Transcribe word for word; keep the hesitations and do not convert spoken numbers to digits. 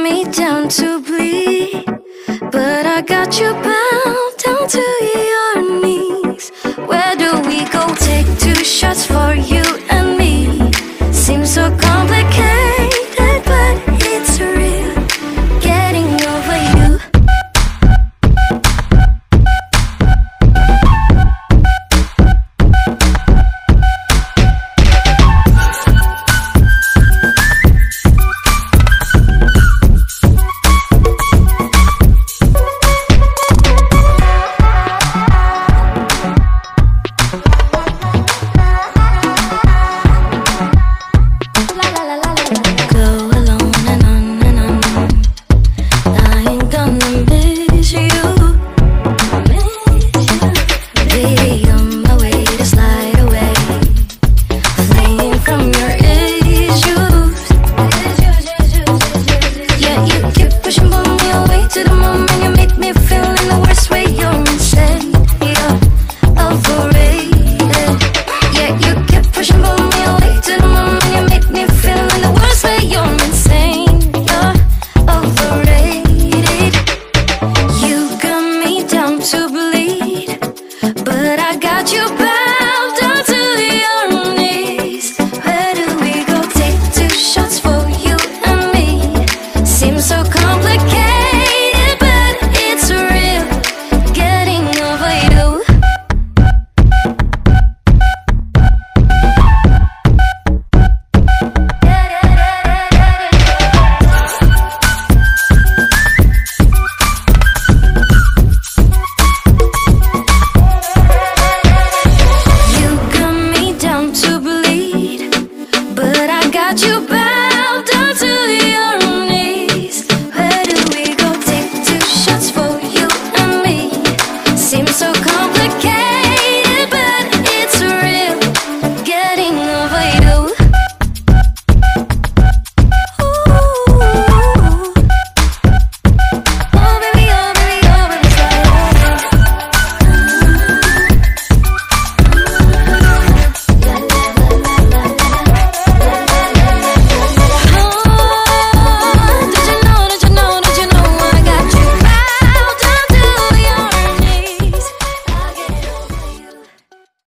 me down to bleed, but I got you bound down to your knees. Where do we go? Take two shots for you and me. Seems so complicated, but it's real. Getting over you. You